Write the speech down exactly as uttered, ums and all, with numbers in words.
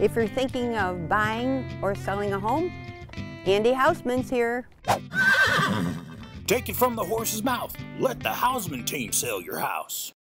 If you're thinking of buying or selling a home, Andy Hausman's here. Take it from the horse's mouth. Let the Hausman team sell your house.